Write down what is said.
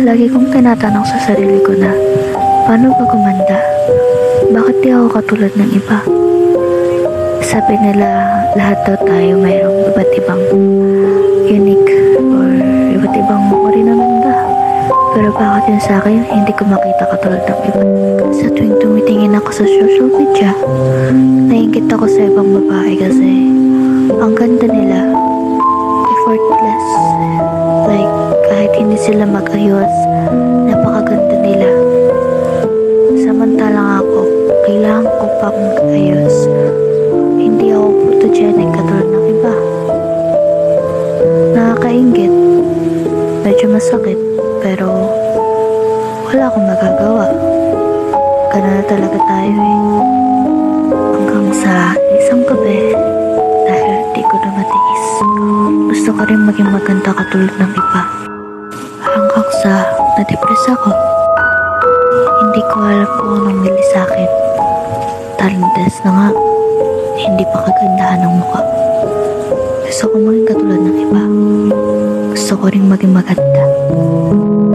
Lagi kong tinatanong sa sarili ko na, paano ba gumanda? Bakit di ako katulad ng iba? Sabi nila, lahat daw tayo mayroong iba't ibang unique or iba't ibang uri ng ganda. Pero bakit yun sa akin, hindi ko makita katulad ng iba? Sa tuwing tumitingin ako sa social media, naiingit ako sa ibang babae kasi ang ganda nila, effortless. Like, kahit hindi sila mag-ayos, napakaganda nila. Samantalang ako, kailangan ko pang mag-ayos. Hindi ako photogenic katulad ng iba. Nakakaingit. Medyo masakit. Pero wala akong magagawa. Ganun na talaga tayo eh. Hanggang sa isang gabi, dahil di ko na matiis, gusto ko rin maging maganda katulad ng iba. Hanggang sa na-depress ako. Hindi ko alam kung anong mili sa akin. Talent test na nga, hindi pa kagandahan ng mukha. Gusto ko maging katulad ng iba. Gusto ko rin maging maganda.